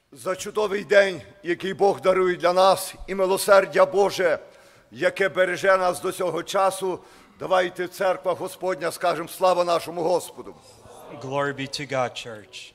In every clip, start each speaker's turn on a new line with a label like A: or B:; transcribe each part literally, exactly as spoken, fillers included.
A: За чудовий день, який Бог дарує для нас, і милосердя Боже, яке береже нас до цього часу, давайте церква Господня скажемо слава нашому Господу.
B: Glory be to God, church.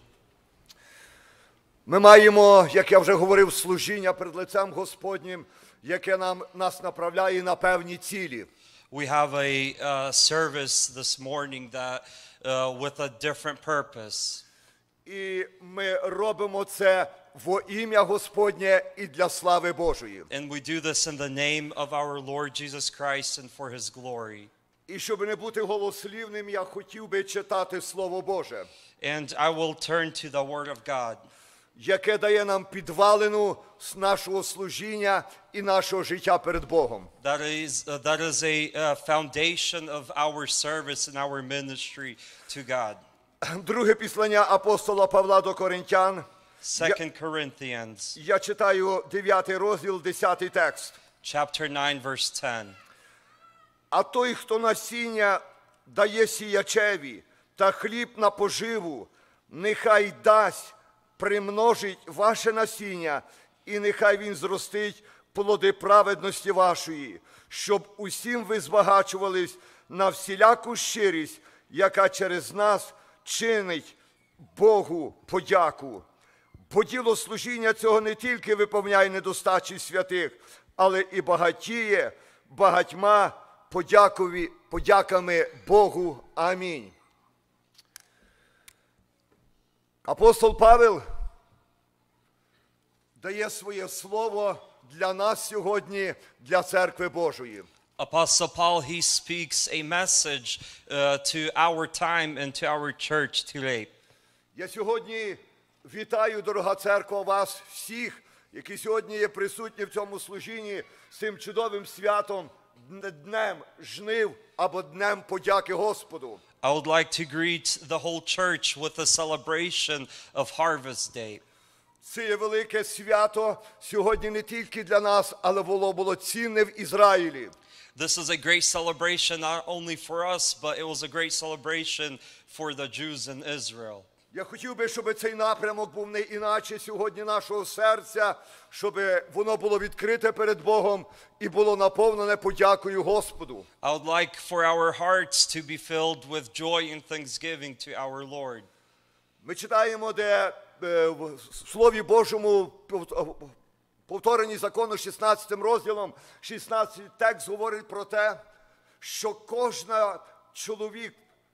A: Ми маємо, як я вже говорив, служіння перед лицем Господнім, яке нам, нас направляє на певні цілі.
B: We have a uh, service this morning that uh, with a different purpose.
A: І ми робимо це во ім'я Господнє і для слави Божої.
B: And we do this in the name of our Lord Jesus Christ and for his glory.
A: І щоб не бути голослівним, я хотів би читати Слово Боже,
B: And I will turn to the word of God,
A: яке дає нам підвалину з нашого служіння і нашого життя перед Богом.
B: that is uh, that is a uh, foundation of our service and our ministry to God.
A: Друге післання апостола Павла до Коринтян.
B: Second Corinthians
A: Я читаю дев'ятий розділ, десятий текст.
B: chapter nine verse ten.
A: А той, хто насіння дає сіячеві та хліб на поживу, нехай дасть, примножить ваше насіння, і нехай він зростить плоди праведності вашої, щоб усім ви збагачувались на всіляку щирість, яка через нас чинить Богу подяку. Бо діло служіння цього не тільки виповняє недостачі святих, але і багатіє багатьма подякові, подяками Богу. Амінь. Апостол Павел дає своє слово для нас сьогодні, для церкви Божої.
B: Apostle Paul, he speaks a message uh, to our time and to our church today.
A: Я сьогодні вітаю, дорога церква, вас всіх, які сьогодні є присутні в цьому служінні з цим чудовим святом, Днем жнив або Днем подяки Господу.
B: I would like to greet the whole church with a celebration of Harvest Day.
A: Це є велике свято сьогодні не тільки для нас, але воно було цінне в Ізраїлі.
B: This is a great celebration not only for us, but it was a great celebration for the Jews in Israel.
A: Я хотів би, щоб цей напрямок був не іначе сьогодні нашого серця, щоб воно було відкрите перед Богом і було наповнене подякою Господу.
B: I would like for our hearts to be filled with joy and thanksgiving to our Lord.
A: Ми читаємо, де в Слові Божому, повторенні закону шістнадцятим розділом, шістнадцятий текст говорить про те, що кожна чоловік,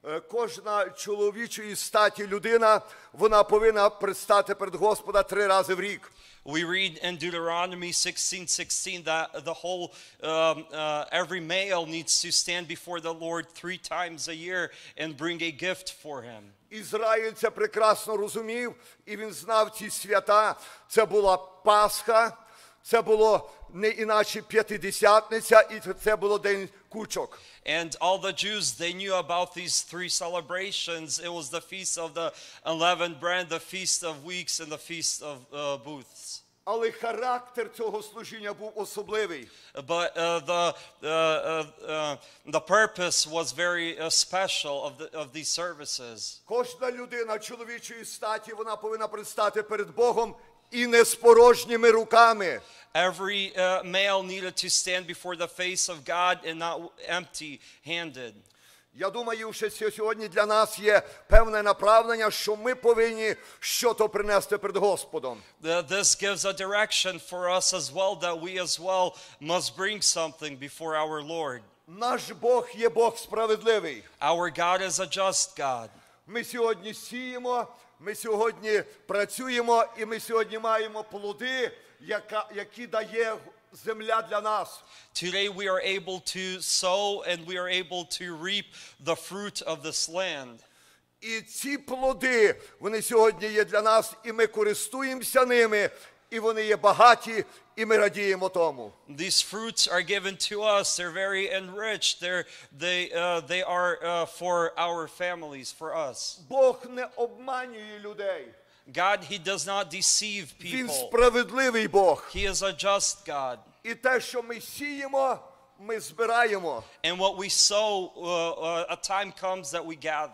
A: кожна чоловічої статі людина, вона повинна предстати перед Господа три рази в рік.
B: We read in Deuteronomy sixteen sixteen that the whole, um, uh, every male needs to stand before the Lord three times a year and bring a gift for him.
A: Ізраїль це прекрасно розумів, і він знав ці свята. Це була Пасха, це було не іначе П'ятидесятниця, і це було День кучок.
B: And all the Jews, they knew about these three celebrations. It was the Feast of the Unleavened Bread, the Feast of Weeks, and the Feast of uh, Booths.
A: Але характер цього служіння був особливий.
B: But uh, the, uh, uh, uh, the purpose was very uh, special of, the, of these services.
A: Кожна людина чоловічої статі, вона повинна предстати перед Богом і не з порожніми руками.
B: Every uh, male needed to stand before the face of God and not empty-handed.
A: Я думаю, що сьогодні для нас є певне направлення, що ми повинні щось принести перед Господом.
B: The, this gives a direction for us as well, that we as well must bring something before our Lord.
A: Наш Бог є Бог справедливий.
B: Our God is a just God.
A: Ми сьогодні сіємо, ми сьогодні працюємо, і ми сьогодні маємо плоди, яка, які дає земля для нас.
B: Today we are able to sow and we are able to reap the fruit of this land.
A: І ці плоди, вони сьогодні є для нас, і ми користуємося ними, і вони є багаті, і ми радіємо тому.
B: These fruits are given to us. They're very enriched. They're, they, uh, they are uh, for our families, for us.
A: Бог не обманює людей.
B: God, he does not deceive
A: Він
B: people.
A: справедливий Бог.
B: He is a just God.
A: І те, що ми сіємо, ми збираємо.
B: And what we sow, uh, uh, a time comes that we gather.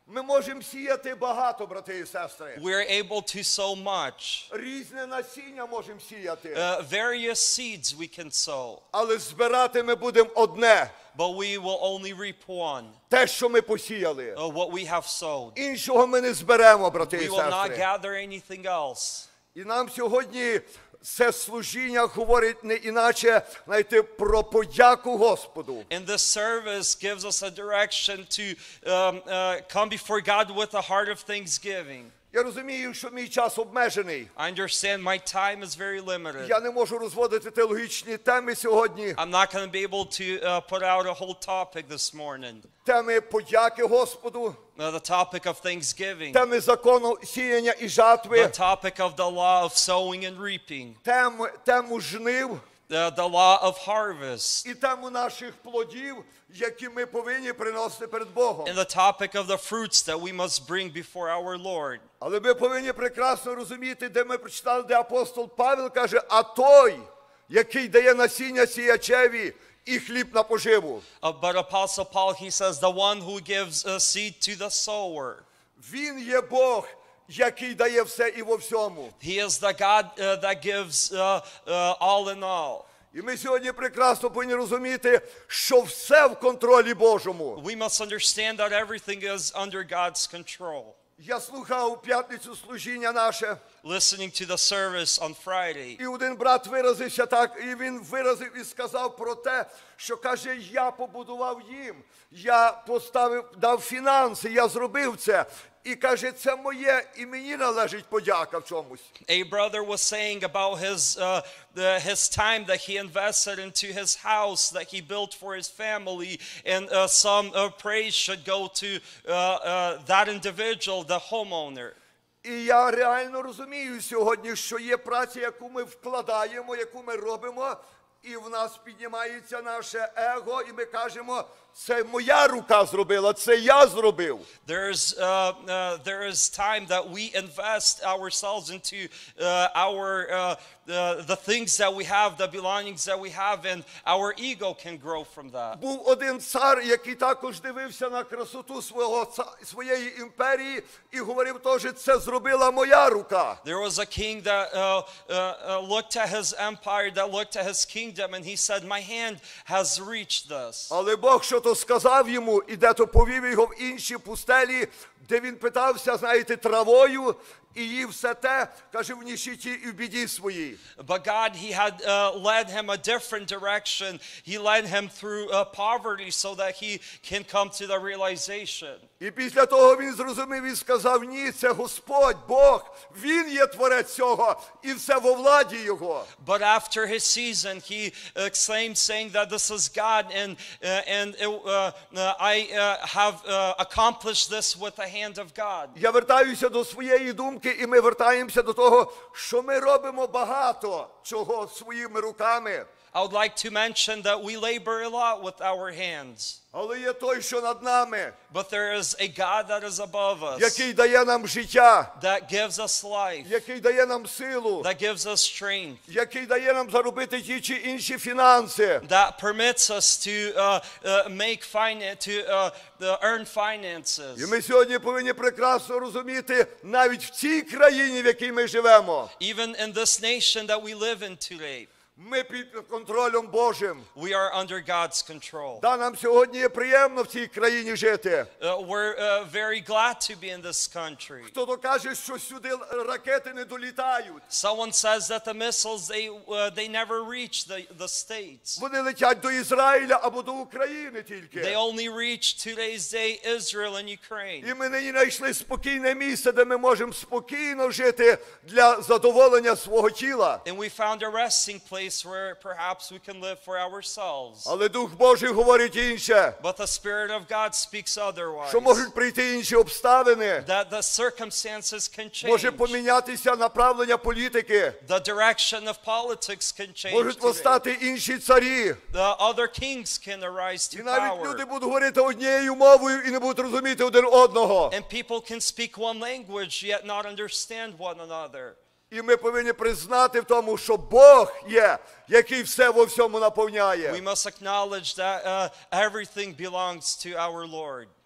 A: Ми можемо сіяти багато, брати і сестри.
B: We're able to sow much.
A: Різне насіння можемо сіяти.
B: Uh, various seeds we can sow,
A: Але збирати ми будемо одне.
B: but we will only reap one,
A: Те, що ми посіяли.
B: uh, what we have sowed.
A: Іншого ми не зберемо, брати
B: We
A: і
B: will not
A: сестри.
B: gather anything else.
A: І нам сьогодні це служіння говорить не іначе, знаєте, про подяку Господу.
B: And this service gives us a direction to um, uh, come before God with a heart of thanksgiving.
A: Я розумію, що мій час обмежений.
B: I understand my time is very limited.
A: Я не можу розводити теологічні теми сьогодні.
B: I'm not going to be able to uh, put out a whole topic this morning.
A: Теми подяки Господу,
B: Uh, the topic of thanksgiving,
A: теми закону сіяння і жатви,
B: the topic of the law of sowing and reaping,
A: тем, тему жнив
B: the, the law of harvest,
A: і тему наших плодів, які ми повинні приносити перед Богом.
B: and the topic of the fruits that we must bring before our Lord.
A: Але ми повинні прекрасно розуміти, де ми прочитали, де апостол Павел каже, а той, який дає насіння сіячеві і хліб на поживу.
B: Uh, but Apostle Paul, he says, the one who gives a seed to the sower.
A: Він є Бог, який дає все і во всьому.
B: He is the God uh, that gives uh, uh, all in all.
A: І ми сьогодні прекрасно повинні розуміти, що все в контролі Божому.
B: We must understand that everything is under God's control.
A: Я слухав у п'ятницю служіння наше,
B: Listening to the service on Friday,
A: і один брат виразився так, і він виразив і сказав про те, що каже, я побудував їм, я поставив, дав фінанси, я зробив це. І каже, це моє, і мені належить подяка в чомусь.
B: a brother was saying about his uh, the, his time that he invested into his house that he built for his family, and uh, some uh, praise should go to uh, uh, that individual, the homeowner.
A: І я реально розумію сьогодні, що є праця, яку ми вкладаємо, яку ми робимо, і в нас піднімається наше его, і ми кажемо, це моя рука зробила, це я зробив.
B: There's uh, uh, there is time that we invest ourselves into uh, our uh, the, the things that we have, the belongings that we have, and our ego can grow from that.
A: Був один цар, який також дивився на красоту свого, ца- своєї імперії і говорив теж, це зробила моя рука.
B: There was a king that uh, uh, uh, looked at his empire, that looked at his kingdom, and he said, my hand has reached this.
A: Але Бог що то сказав йому, і де то повів його в інші пустелі, де він питався, знаєте, травою, і їв все те, каже, в ніщиті і в біді своїй.
B: But God, he had uh, led him a different direction. He led him through uh, poverty so that he can come to the realization.
A: І після того він зрозумів і сказав, ні, це Господь, Бог, Він є творець цього, і все во владі Його.
B: But after his season, he exclaimed, saying that this is God, and uh, and it, uh, uh, I uh, have uh, accomplished this with the hand of God.
A: Я вертаюся до своєї думки, і ми вертаємося до того, що ми робимо багато чого своїми руками.
B: I would like to mention that we labor a lot with our hands.
A: Але є той, що над нами,
B: But there is a God that is above us,
A: який дає нам життя,
B: that gives us life,
A: який дає нам силу,
B: that gives us strength,
A: який дає нам заробити ті чи інші фінанси.
B: that permits us to uh, uh, make finance, to uh, uh, earn
A: І
B: finances.
A: ми сьогодні повинні прекрасно розуміти, навіть в цій країні, в якій ми живемо,
B: Even in this nation that we live in today,
A: ми під контролем Божим.
B: we are under God's control.
A: Да, нам сьогодні є приємно в цій країні жити.
B: Uh, we're uh, very glad to be in this country.
A: Хто докаже, що сюди ракети не долітають.
B: Someone says that the missiles, they, uh, they never reach the, the States.
A: Вони летять до Ізраїля або до України тільки.
B: They only reach today's day Israel and Ukraine.
A: І ми нині знайшли спокійне місце, де ми можемо спокійно жити для задоволення свого тіла.
B: And we found a resting place where perhaps we can live for ourselves.
A: Але Дух Божий говорить інше,
B: But the Spirit of God speaks otherwise.
A: що можуть прийти інші обставини,
B: That the circumstances can change.
A: може помінятися направлення політики,
B: The direction of politics can change
A: можуть
B: today.
A: постати інші царі.
B: The other kings can arise
A: І
B: to
A: навіть люди
B: power.
A: будуть говорити однією мовою і не будуть розуміти один одного.
B: And people can speak one language yet not understand one another.
A: І ми повинні признати в тому, що Бог є, який все во всьому наповняє.
B: We must acknowledge that uh, everything belongs to our Lord.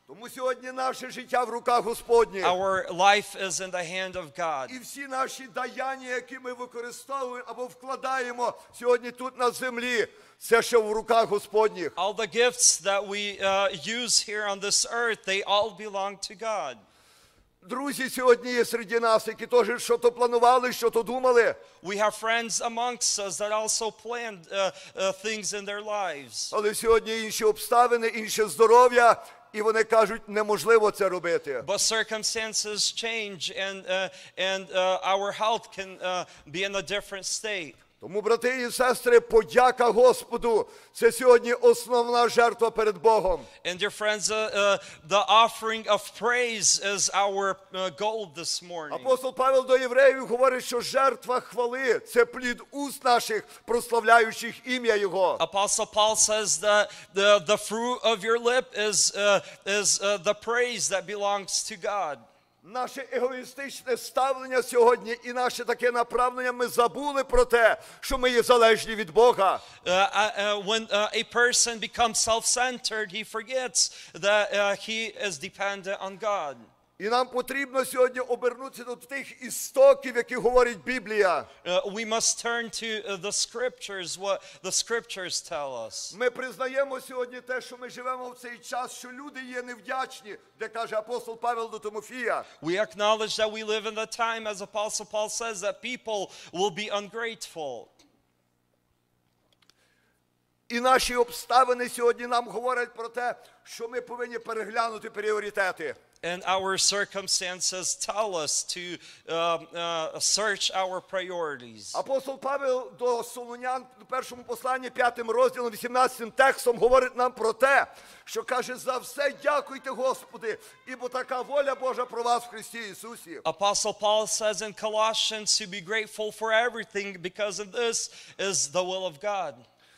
A: Тому сьогодні наше життя в руках Господніх.
B: Our life is in the hand of God.
A: І всі наші даяння, які ми використовуємо або вкладаємо сьогодні тут на землі, це ще в руках Господніх.
B: All the gifts that we uh, use here on this earth, they all belong to God.
A: Друзі сьогодні є серед нас, які теж щось планували, щось думали.
B: We have friends amongst us that also planned uh, uh, things in their lives.
A: Але сьогодні інші обставини, інше здоров'я, і вони кажуть, неможливо це робити.
B: But circumstances change and, uh, and uh, our health can uh, be in a different state.
A: Тому, брати і сестри, подяка Господу – це сьогодні основна жертва перед Богом.
B: And dear friends, uh, uh, the offering of praise is our uh, goal this morning.
A: Апостол Павел до євреїв говорить, що жертва хвали – це плід уст наших, прославляючих ім'я Його.
B: Apostle Paul says that the, the fruit of your lip is, uh, is uh, the praise that belongs to God.
A: Наше егоїстичне ставлення сьогодні і наше таке направлення, ми забули про те, що ми є залежні від Бога.
B: Uh, uh, when uh, a person becomes self-centered, he forgets that uh, he is dependent on God.
A: І нам потрібно сьогодні обернутися до тих істоків, які говорить Біблія.
B: Uh, we must turn to uh, the scriptures, what the scriptures tell us.
A: Ми признаємо сьогодні те, що ми живемо в цей час, що люди є невдячні, де каже апостол Павел до Тимофія.
B: We acknowledge that we live in the time, as Apostle Paul says, that people will be ungrateful.
A: І наші обставини сьогодні нам говорять про те, що ми повинні переглянути пріоритети.
B: And our circumstances tell us to um, uh, search our priorities.
A: Апостол Павел до Солунян в першому посланні п'ятим розділом, вісімнадцятим текстом говорить нам про те, що каже, за все дякуйте Господи, ібо така воля Божа про вас в Христі Ісусі.
B: Apostle Paul says in Colossians to be grateful for everything because of this is the will of God.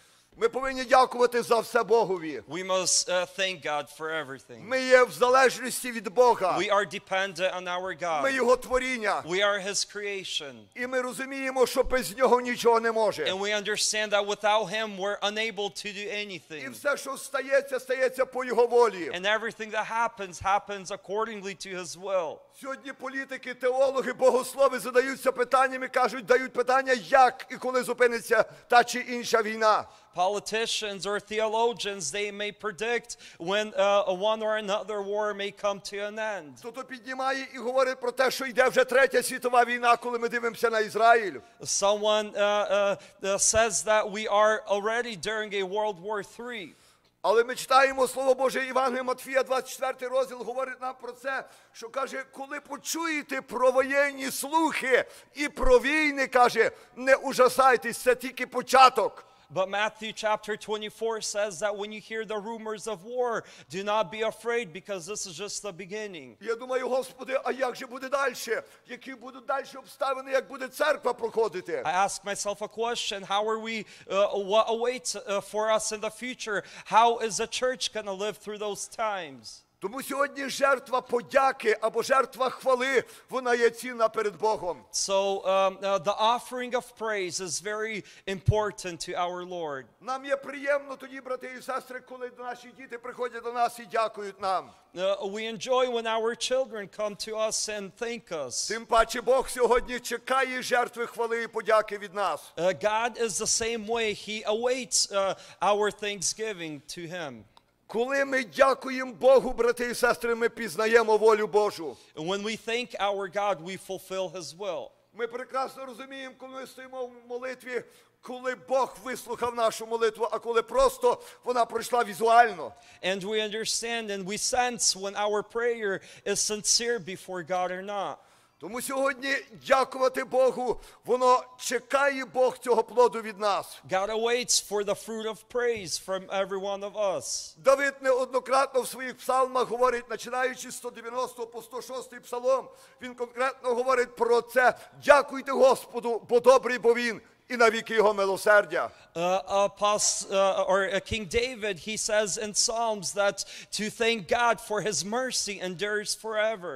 A: Ми повинні дякувати за все Богові.
B: We must uh, thank God for everything.
A: Ми є в залежності від Бога.
B: We are dependent on our
A: Ми
B: God.
A: Його творіння.
B: We are His creation.
A: І ми розуміємо, що без Нього нічого не може.
B: And we understand that without Him we're unable to do
A: І
B: anything.
A: все, що стається, стається по Його волі.
B: And everything that happens, happens accordingly to His will.
A: Сьогодні політики, теологи, богослови задаються питаннями, кажуть, дають питання, як і коли зупиниться та чи інша війна.
B: Politicians or theologians, they may predict when uh, one or another war may come to an end.
A: Хто-то піднімає і говорить про те, що йде вже третя світова війна, коли ми дивимося на Ізраїль.
B: Someone uh, uh, uh, says that we are already during a World War Three.
A: Але ми читаємо Слово Боже, Євангелія Матфія, двадцять четвертий розділ, говорить нам про це, що каже, коли почуєте про воєнні слухи і про війни, каже, не ужасайтесь, це тільки початок.
B: But Matthew chapter twenty-four says that when you hear the rumors of war, do not be afraid because this is just the beginning.
A: Я думаю, Господи, а як же буде далі? Які будуть далі обставини, як буде церква проходити?
B: I ask myself a question, how are we, uh, what awaits uh, for us in the future? How is the church going to live through those times?
A: Тому сьогодні жертва подяки або жертва хвали, вона є цінна перед Богом.
B: So um, uh, the offering of praise is very important to our Lord.
A: Нам є приємно тоді, брати і сестри, коли наші діти приходять до нас і дякують нам.
B: Uh, we enjoy when our children come to us and thank us.
A: Тим паче Бог сьогодні чекає жертви хвали і подяки від нас.
B: Uh, God is the same way. He awaits uh, our thanksgiving to Him.
A: Коли ми дякуємо Богу, брати і сестри, ми пізнаємо волю Божу.
B: And when we thank our God, we fulfill His will.
A: Ми прекрасно розуміємо, коли ми стоїмо в молитві, коли Бог вислухав нашу молитву, а коли просто вона пройшла візуально.
B: And we understand and we sense when our prayer is sincere before God or not.
A: Тому сьогодні дякувати Богу, воно чекає Бог цього плоду від нас.
B: God awaits for the fruit of praise from every one of us.
A: Давид неоднократно в своїх псалмах говорить, починаючи з сто дев'яностого по сто шостий псалом, він конкретно говорить про це. Дякуйте Господу, бо добрий, бо Він, і навіки Його милосердя.
B: Uh, Apostle, uh, or uh, King David, he says in Psalms that to thank God for His mercy endures forever.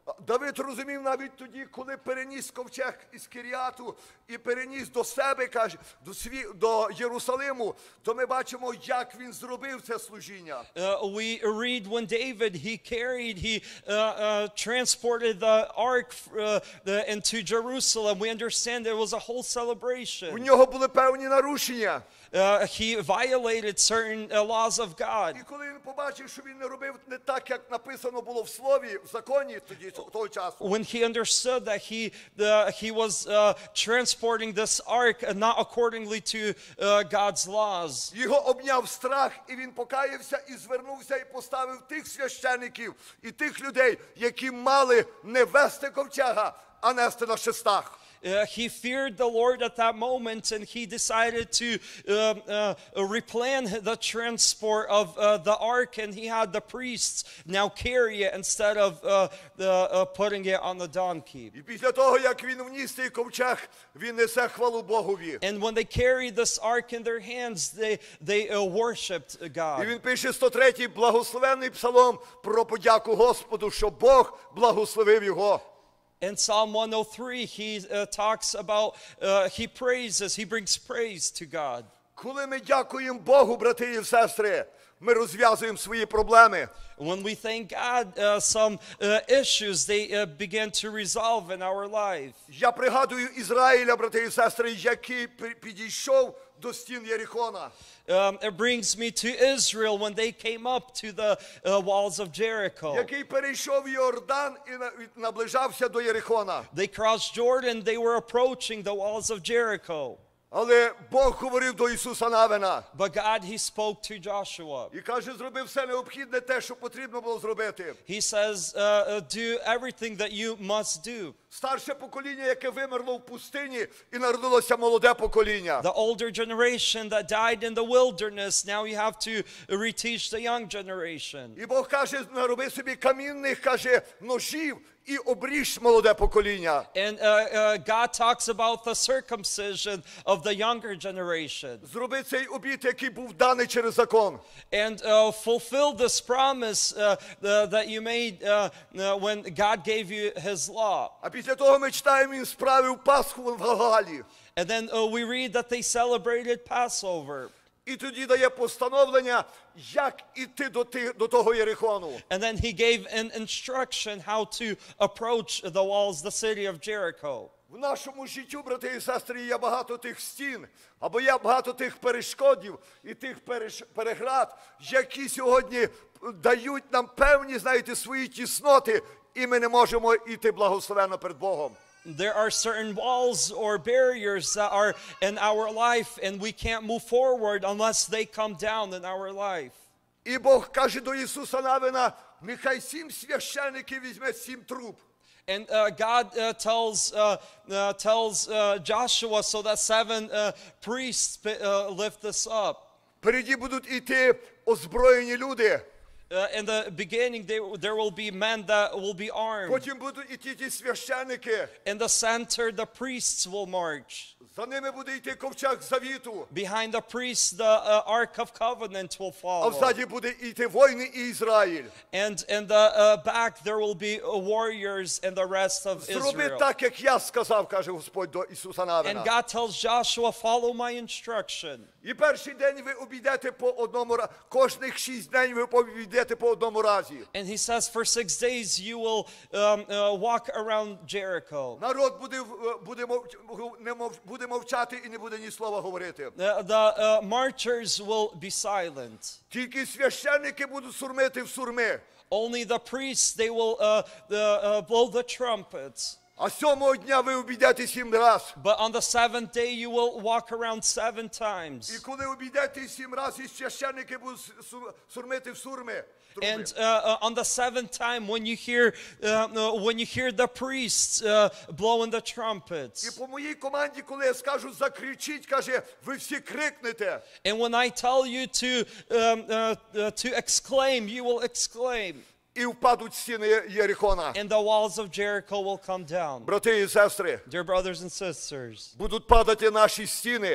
A: Давид розумів навіть тоді, коли переніс ковчег із Кіріату і переніс до себе, каже, до, сві, до Єрусалиму, то ми бачимо, як він зробив це служіння.
B: Uh, we read when David, he carried, he uh, uh, transported the ark uh, the, into Jerusalem. We understand there was a whole
A: У
B: celebration.
A: нього були певні нарушення.
B: Uh, he violated certain uh, laws of God.
A: І коли він побачив, що він не робив не так, як написано було в слові, в законі тоді, того часу,
B: When he understood that he the, he was uh, transporting this ark uh, not accordingly to uh, God's laws,
A: його обняв страх, і він покаявся, і звернувся, і поставив тих священиків, і тих людей, які мали не вести ковчега, а нести на шестах.
B: Uh, he feared the Lord at that moment, and he decided to uh, uh, replan the transport of uh, the ark, and he had the priests now carry it instead of uh, the, uh, putting it on the donkey.
A: І після того, як він вніс цей ковчег, він несе хвалу Богові.
B: And when they carried this ark in their hands, they, they uh, worshipped
A: І
B: God.
A: він пише сто третій благословенний псалом про подяку Господу, що Бог благословив його.
B: In Psalm one oh three, he uh, talks about, uh, he praises, he brings praise to God.
A: Коли ми дякуємо Богу, брати і сестри, ми розв'язуємо свої проблеми.
B: When we thank God, uh, some uh, issues, they uh, begin to resolve in our life.
A: Я пригадую Ізраїля, брати і сестри, який пі- підійшов до стін Єрихона.
B: Um, it brings me to Israel when they came up to the uh, walls of Jericho.
A: Який перейшов Йордан і на- і наближався до Єрихона.
B: They crossed Jordan, they were approaching the walls of Jericho.
A: Але Бог говорив до Ісуса Навина
B: But God, he spoke to Joshua.
A: і каже, зроби все необхідне те, що потрібно було зробити.
B: He says, uh, uh, do everything that you must do.
A: Старше покоління, яке вимерло в пустині, і народилося молоде покоління.
B: The older generation that died in the wilderness, now you have to reteach the young generation.
A: І Бог каже, нароби собі камінних, каже, ножів і обріж молоде покоління.
B: And uh, uh, God talks about the circumcision of the younger generation.
A: Зроби цей обіт, який був даний через закон.
B: And uh, fulfill this promise uh, the, that you made uh, uh, when God gave you his law.
A: А після того ми читаємо, він справив Пасху в Галгалі.
B: And then uh, we read that they celebrated Passover.
A: І тоді дає постановлення, як іти до, ти, до того Єрихону.
B: And then he gave an instruction how to approach the walls, the city of Jericho.
A: В нашому життю, брати і сестри, є багато тих стін, або є багато тих перешкодів і тих переш- переград, які сьогодні дають нам певні, знаєте, свої тісноти, і ми не можемо йти благословенно перед Богом.
B: There are certain walls or barriers that are in our life, and we can't move forward unless they come down in our life.
A: І Бог каже до Ісуса Навина, нехай сім священиків візьме сім труб.
B: And uh, God uh, tells uh, uh, tells uh, Joshua so that seven uh, priests uh, lift this up.
A: Переді будуть йти озброєні люди.
B: Uh, in the beginning, they, there will be men that will be armed.
A: Потім будуть йти ті священики.
B: In the center, the priests will march.
A: За ними буде йти ковчег завіту.
B: Behind the priests, the uh, Ark of Covenant will
A: А
B: follow.
A: взаді буде йти воїни і Ізраїль.
B: And in the uh, back, there will be uh, warriors and the rest of
A: Зроби
B: Israel.
A: так, як я сказав, каже Господь до Ісуса
B: And
A: Навина.
B: God tells Joshua, follow my instruction.
A: І перший день ви обійдете по одному разі. Кожних шість днів ви обійдете по одному разі.
B: And he says, for six days you will um, uh, walk around Jericho.
A: Народ буде, в- буде, мовч- не мов- буде мовчати і не буде ні слова говорити.
B: The, the uh, marchers will be silent.
A: Тільки священники будуть сурмити в сурми.
B: Only the priests, they will uh, the, uh, blow the trumpets.
A: А сьомого дня ви обійдете сім раз.
B: But on the seventh day you will walk around seven
A: І
B: times.
A: коли обійдете сім разів, священники будуть су- сурмити в сурми. труби.
B: And uh, uh, on the seventh time, when you hear uh, uh, when you hear the priests uh, blowing the
A: І
B: trumpets,
A: по моїй команді, коли я скажу закричіть, каже, ви всі крикнете.
B: and when I tell you to um, uh, uh, to exclaim, you will exclaim,
A: І впадуть стіни Єрихона.
B: and the walls of Jericho will come down.
A: Брати і сестри,
B: Dear brothers and sisters,
A: будуть падати наші стіни,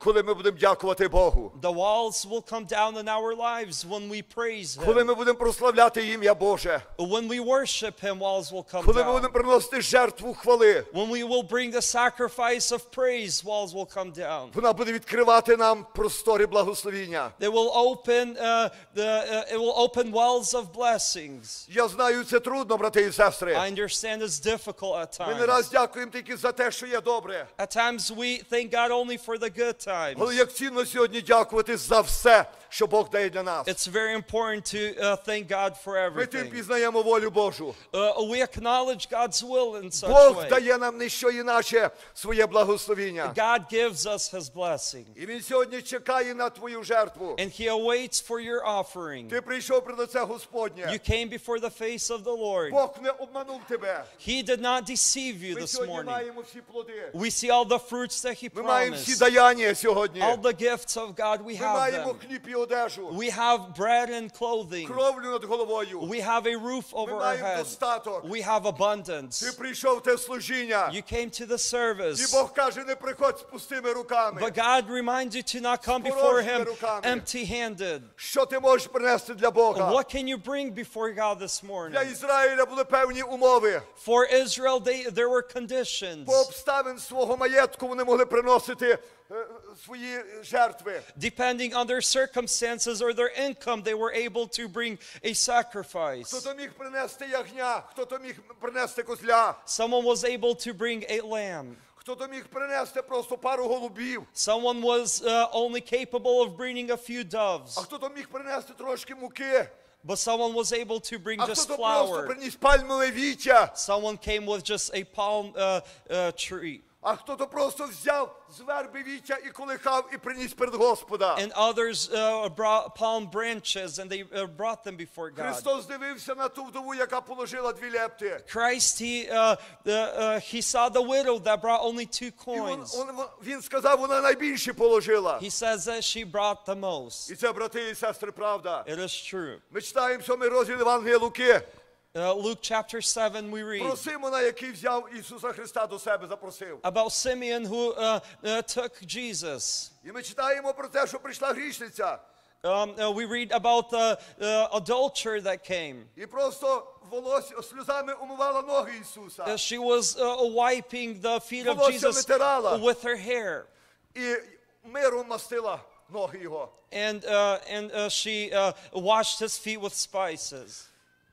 A: коли ми будемо дякувати Богу.
B: The walls will come down in our lives when we praise
A: Коли
B: Him.
A: ми будемо прославляти ім'я Боже.
B: When we worship Him, walls will come
A: Коли ми
B: down.
A: будемо приносити жертву хвали.
B: When we will bring the sacrifice of praise, walls will come down.
A: Вона буде відкривати нам простори благословіння.
B: They will open uh, the uh, it will open wells of blessings.
A: Я знаю, це трудно, брати і сестри.
B: I understand it's difficult at
A: Ми не раз
B: times.
A: дякуємо тільки за те, що є добре.
B: At times we thank God only for the good
A: Але
B: times.
A: як цінно сьогодні дякувати за все, що Бог дає для нас.
B: It's very important to uh, thank God for
A: Ми тим
B: everything.
A: пізнаємо волю Божу.
B: Uh, we acknowledge God's will in such
A: Бог
B: way.
A: дає нам не що іначе своє благословіння.
B: God gives us His blessing.
A: І Він сьогодні чекає на твою жертву.
B: And He awaits for your offering.
A: Ти прийшов при лице Господнє.
B: You came before the face of the Lord.
A: Бог не обманув тебе.
B: He did not deceive you
A: Ми
B: this
A: сьогодні
B: morning.
A: маємо всі плоди.
B: We see all the fruits that He
A: Ми маємо всі
B: promised.
A: даяння сьогодні.
B: All the gifts of God, we
A: Ми
B: have
A: маємо
B: them.
A: хліб і одежу.
B: We have bread and clothing.
A: Кровлю над головою.
B: We have a roof
A: Ми
B: over our
A: маємо
B: head.
A: достаток.
B: We have abundance.
A: Ти прийшов в те служіння.
B: You came to the
A: І
B: service.
A: Бог каже, не приходь з пустими руками.
B: But God reminds you to not come before Him empty-handed.
A: Що ти можеш принести для Бога?
B: What can you bring before God this
A: Для
B: morning?
A: Ізраїля були певні умови.
B: For Israel, they, there were conditions.
A: По обставин свого маєтку вони могли приносити е, свої жертви.
B: Depending on their circumstances or their income, they were able to bring a sacrifice.
A: Хто-то міг принести ягня, хто-то міг принести козля,
B: Someone was able to bring a lamb.
A: хто-то міг принести просто пару голубів,
B: Someone was uh, only capable of bringing a few doves.
A: а хто-то міг принести трошки муки,
B: But someone was able to bring
A: а
B: just
A: хто-то просто
B: flour.
A: приніс пальмове віття,
B: Someone came with just a palm uh, uh, tree.
A: а хто-то просто взяв з верби віття і колихав і приніс перед Господа.
B: And others uh, brought palm branches and they uh, brought them before God.
A: Христос дивився на ту вдову, яка положила дві лепти.
B: Christ, he, uh, the, uh, he saw the widow that brought only two
A: І він,
B: coins.
A: он- він сказав, вона найбільше положила.
B: He says that she brought the most.
A: І це, брати і сестри, правда.
B: It is true.
A: Ми читаємо сьомий розділ Євангелія Луки.
B: Uh, Luke chapter seven, we read
A: Про Симона, який взяв Ісуса Христа до себе, запросив.
B: about Simeon who uh, uh, took Jesus.
A: І ми читаємо про те, що прийшла грішниця.
B: Um, uh, we read about the uh, adulterer that came.
A: І просто волосся, сльозами умивала ноги Ісуса.
B: Uh, she was uh, wiping the feet of
A: Волосся
B: Jesus
A: витирала.
B: with her hair.
A: І миром мастила ноги Його.
B: And, uh, and uh, she uh, washed his feet with spices.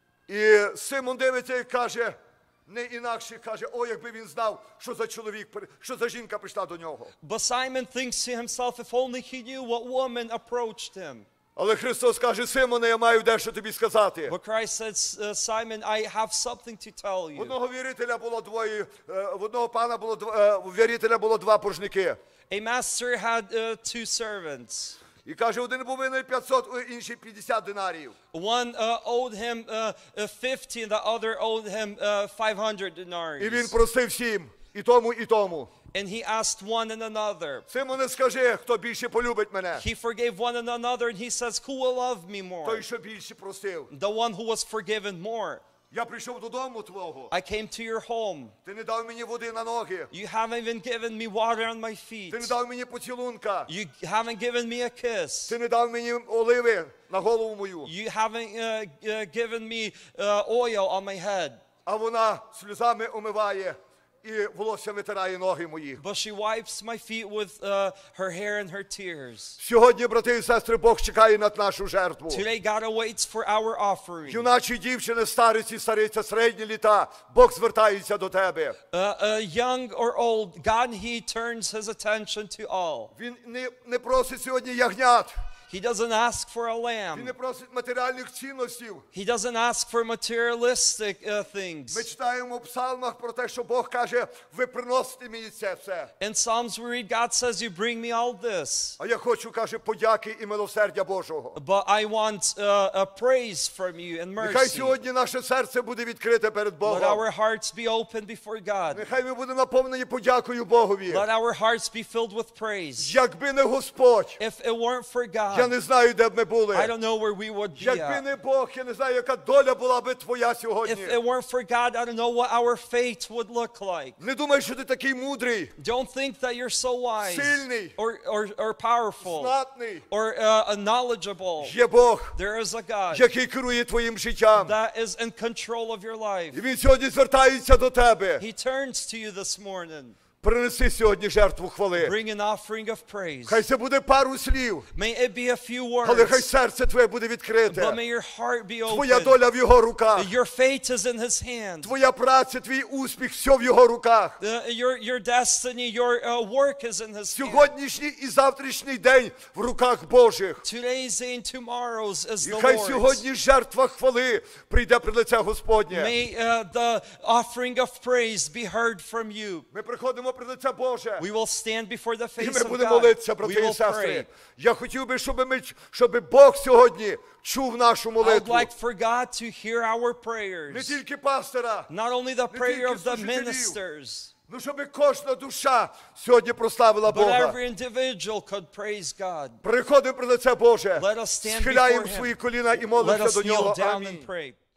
A: І Симон дивиться і каже, не інакше каже, о, якби він знав, що за чоловік, при- що за жінка прийшла до нього.
B: But Simon thinks to himself, if only he knew what woman approached him.
A: Але Христос каже, Симоне, я маю дещо тобі сказати.
B: But Christ says, uh, Simon, I have something to tell
A: В
B: you.
A: одного вірителя було двоє, е, в одного пана було два, е, у вірителя було два боржники.
B: A master had uh, two servants.
A: І каже, один був винен п'ятсот, а інший п'ятдесят динарів.
B: One uh, owed him uh, uh, fifty, and the other owed him uh, five hundred
A: І він
B: denarii.
A: просив всім, і тому, і тому.
B: And he asked one and another.
A: Симоне, скажи, хто більше полюбить мене?
B: He forgave one and another, and he says, who will love me more?
A: Той, що більше просив.
B: The one who was forgiven more.
A: Я прийшов додому твого.
B: I came to your home.
A: Ти не дав мені води на ноги.
B: You haven't even given me water on my feet.
A: Ти не дав мені поцілунка.
B: You haven't given me a kiss.
A: Ти не дав мені оливи на голову мою.
B: You haven't uh, uh, given me uh, oil on my head.
A: А вона сльозами омиває і волосся витирає ноги мої.
B: But she wipes my feet with uh, her hair and her tears.
A: Сьогодні, брати і сестри, Бог чекає на нашу жертву.
B: Today God awaits for our offering.
A: Юначі дівчини, стариці, стариця, середні літа, Бог звертається до тебе.
B: Uh, uh, young or old, God, He turns His attention to all.
A: Він не, не просить сьогодні ягнят.
B: He doesn't ask for a
A: Він не
B: lamb.
A: просить матеріальних цінностей.
B: He doesn't ask for materialistic uh, things.
A: Ми читаємо в псалмах про те, що Бог каже, ви приносите мені це все.
B: In Psalms we read, God says, you bring me all this.
A: А я хочу, каже, подяки і милосердя Божого.
B: But I want uh, a praise from you and
A: Нехай
B: mercy.
A: сьогодні наше серце буде відкрите перед
B: Let
A: Богом.
B: our hearts be open before God.
A: Нехай ми будемо наповнені подякою Богові.
B: Let our hearts be filled with praise.
A: Якби не Господь,
B: If it weren't for God, God,
A: не знаю, де б ми
B: I
A: були.
B: don't know where we would be
A: Якби
B: at.
A: не Бог, я не знаю, яка доля була би твоя
B: If
A: сьогодні.
B: it weren't for God, I don't know what our fate would look like.
A: Не думай, що ти такий мудрий,
B: Don't think that you're so wise
A: Сильний.
B: or, or, or powerful
A: знатний.
B: or uh, knowledgeable.
A: Є Бог,
B: There is a God
A: який керує твоїм життям.
B: that is in control of your life.
A: І він сьогодні звертається до тебе.
B: He turns to you this morning.
A: Принеси сьогодні жертву хвали.
B: Bring an offering of praise.
A: Хай це буде пару слів,
B: May it be a few
A: але хай
B: words,
A: серце твоє буде
B: but
A: відкрите.
B: may your heart be
A: Твоя
B: open.
A: доля в його руках.
B: Your fate is in His hand.
A: Твоя праця, твій успіх, все в його руках.
B: The- your, your destiny, your uh, work is in His hand.
A: Сьогоднішній і завтрашній день в руках Божих.
B: Today's and tomorrow's is
A: І
B: the
A: хай
B: Lord's.
A: сьогодні жертва хвали прийде пред лице Господнє.
B: May uh, the offering of praise be heard from you.
A: Ми приходимо пред лице Боже.
B: We will stand before the
A: І
B: face
A: ми
B: of
A: будемо
B: God.
A: молитися,
B: We
A: брати і
B: will
A: сестри.
B: pray.
A: Я хотів би, щоб ми, щоб Бог сьогодні чув нашу
B: I would
A: молитву.
B: like for God to hear our
A: Не
B: prayers.
A: тільки пастора,
B: Not only the
A: не
B: prayer
A: тільки
B: of the
A: служителів.
B: ministers,
A: ну щоб кожна душа сьогодні прославила
B: but
A: Бога.
B: every individual could praise God.
A: Приходимо пред лице Боже.
B: Let us stand
A: Схиляємо
B: before Him.
A: свої коліна і
B: Let
A: молимося
B: us
A: до
B: kneel
A: нього.
B: down
A: Амінь.
B: and pray.